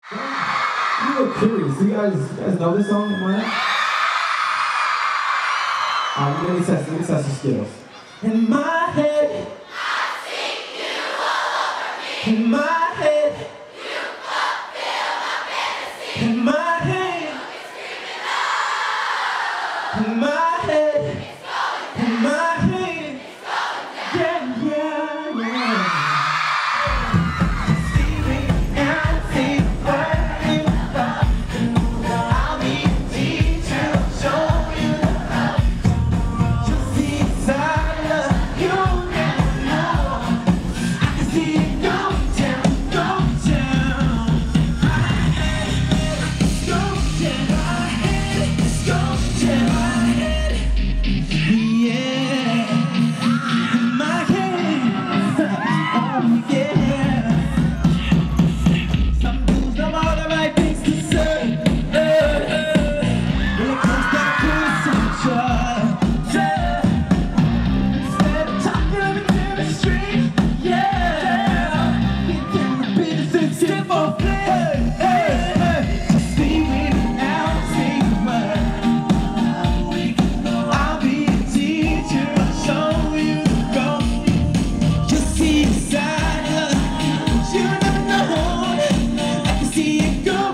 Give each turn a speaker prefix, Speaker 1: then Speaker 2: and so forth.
Speaker 1: I'm a little curious. Do you guys know this song? Am let me test some skills. In my head, in my head, in my head, in my head, in my head, yeah, yeah, yeah.
Speaker 2: You never know, I can see it go.